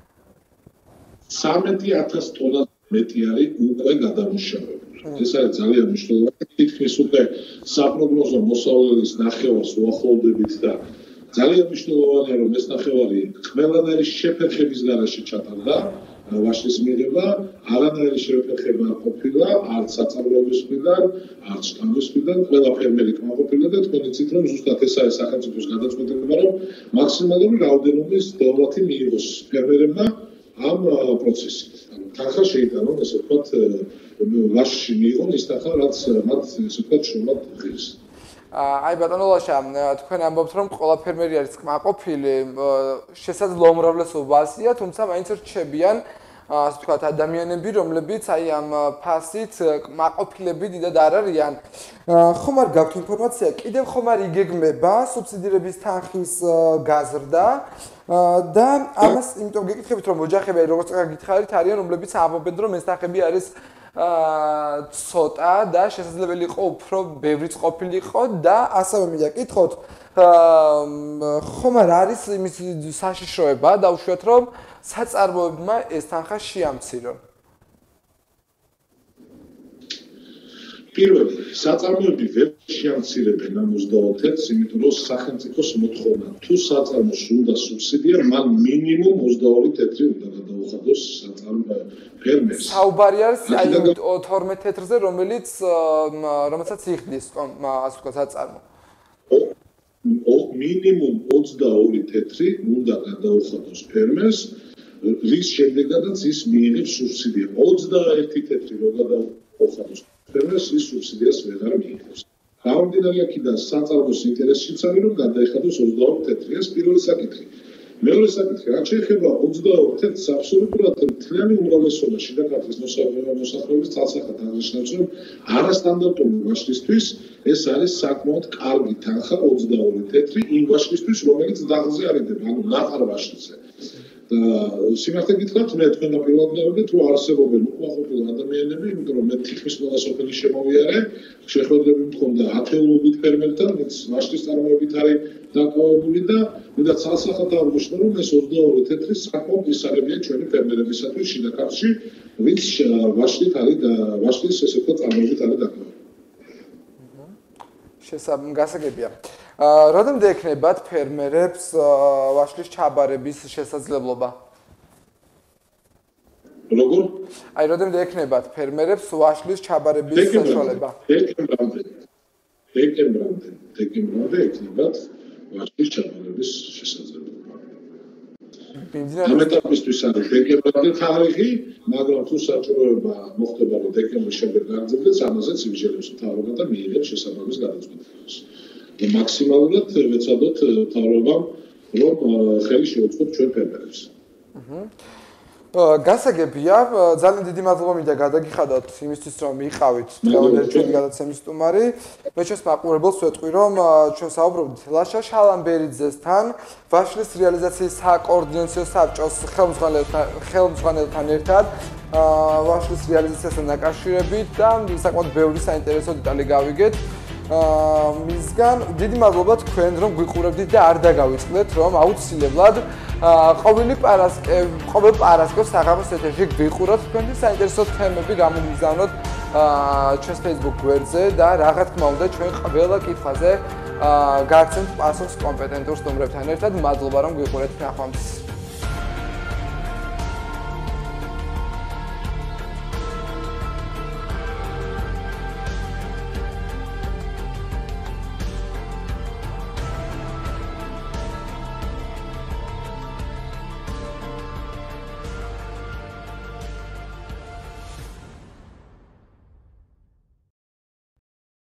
სამეტი ათას ტონა მეტი არის უკვე გადამუშავებული. ეს არის ძალიან მნიშვნელოვანი. თითქმის უკვე საპროგნოზო მოსავლის ნახევარს უახლოვდებით და ძალიან მნიშვნელოვანია რომ ეს ნახევარი ყველანაირი შეფერხების გარშე ჩატარდა ვაშლის მიღება, არანაირი შეფერხება არ ყოფილა, არც საწარმოების მხრიდან, არც შტამბის მხრიდან, ყველა ფერმერი კმაყოფილა და თქვენ იცით რომ ზუსტად ეს არის სახელმწიფოს გადაწყვეტილება რომ მაქსიმალური რაოდენობის დოლარი მიიღოს ფერმერებმა ამ პროცესით. თანხა შეიტანონ ესე ვთქვათ ვაშში მიიღონ ის თანხა რაც მათ ესე ვთქვათ შრომად ღირს. აი ბატონო ლაშა, თქვენ ამბობთ რომ ყველა ფერმერი არის კმაყოფილი, შესაძლოა უმრავლესობასია, თუმცა მაინც რჩებიან ასე ვთქვათ ადამიანები, რომლებიც აი ამ ფასით კმაყოფილები დიდად არ არიან. ხომ არ გაქვთ ინფორმაცია, კიდევ ხომ არ იგეგმება სუბსიდირების თანხის გაზრდა და ამას იმიტომ გეკითხებით რომ ოჯახები როგორც გითხარით არიან რომლებიც ამბობენ რომ ეს თანხები არის ცოტა და შესაძლებელი იყო უფრო ბევრიც ყოფილიყო და ასევე მინდა გკითხოთ ხომ არ არის იმის საშიშროება დაუშვათ რომ საწარმოებმა ეს თანხა შეამცირონ? პირველი, საწარმოები ვერ შეამცირებენ ამ ოცდაოთხს, იმიტომ რომ სახელმწიფოს მოთხოვნა თუ საწარმოს უნდა სუბსიდია, მან მინიმუმ ოცდაორი თეთრი უნდა გადაუხადოს საწარმო ფერმერს. საუბარი არის აი თორმეტ თეთრზე, რომელიც რომელსაც იხდის, ასე ვთქვათ, საწარმო. მინიმუმ ოცდაორი თეთრი უნდა გადაუხადოს ფერმერს, რის შემდეგაც ის მიიღებს სუბსიდია. ოცდაერთი თეთრი რო გადაუხადოს ფერმერს ის სუბსიდიას ვეღარ მიიღებს. გამომდინარე აქედან საწარმოს ინტერესშიც არის რომ გადაიხადოს ოცდაორი თეთრი. ეს პირველი საკითხი. მეორე საკითხი, რაც შეეხება ოცდაორი თეთრს, აბსოლუტურად მთლიანი უმრავლესობა შიდა ქართლის მოსახლეობის თვალსაჩინოდ აღნიშნავს, რომ არასტანდარტული ვაშლისთვის ეს არის საკმაოდ კარგი თანხა ოცდაორი თეთრი იმ ვაშლისთვის, რომელიც დაღლზე არიდება, ანუ ნაყარ ვაშლიზე. და სიმართლე გითხრათ, მე თქვენ დაპირველებდით, რომ არსებობენ უკმაყოფილ ადამიანები, იმიტომ რომ მე თითქმის ყველა სოფელი შემოვიარე, შეხვედრები მქონდა ათეულობით ფერმერთან, ვინც ვაშლის წარმოებით არის დაკავებული და მინდა ცალსახად აღვნიშნო, რომ ეს ოცდაორი თეთრი საკმაოდ ისარებია ჩვენი ფერმერებისათვის შიდა ქართლში, ვინც ვაშლით არის და ვაშლის ესე ვთქვათ წარმოებით არის დაკავებული. გასაგებია. როდემდე ექნებათ ფერმერებს ვაშლის ჩაბარების შესაძლებლობა? როგორ? აი როდემდე ექნებათ ფერმერებს ვაშლის ჩაბარების საშუალება? დეკემბრამდე. დეკემბრამდე. დეკემბრამდე ექნებათ ვაშლის ჩაბარების შესაძლებლობა. ამ ეტაპისთვის არის დეკემბრამდე თარიღი, მაგრამ თუ საჭიროება მოხდება რომ დეკემბრის შემდეგ გაგრძელდეს, ამაზეც იმჟელებს მთავრობა და მიიღებს შესაბამის გადაწყვეტილებას. და მაქსიმალურად ვეცადოთ მთავრობამ რომ ხელი შეუწყოთ ჩვენ ფერმერებს. გასაგებია, ძალიან დიდი მადლობა მინდა გადაგიხადოთ იმისთვის რომ იყავით დღევანდელი ჩვენი გადაცემის სტუმარი. მე ჩვენს მაყურებელს ვეთქვი რომ ჩვენ საუბრობთ ლაშა შალამბერიძესთან, ვაშლის რეალიზაციის საკოორდინაციო საბჭოს ხელმძღვანელთან ერთად, ვაშლის რეალიზაციასთან დაკავშირებით და საკმაოდ ბევრი საინტერესო დეტალი გავიგეთ. მისგან დიდი მადლობა თქვენ რომ გვიყურებდით და არ დაგავიწყდეთ რომ აუცილებლად ყოველი პარასკევ ყოველ პარასკევს საღამოს ეთერში გვიყუროთ თქვენთვის საინტერესო თემები გამოგიზავნოთ ჩვენს Facebook გვერდზე და რა თქმა უნდა ჩვენ ყველა კითხვაზე გაგცემთ პასუხს კომპეტენტურ სტუმრებთან ერთად. მადლობა რომ გვიყურეთ ნახვამდის.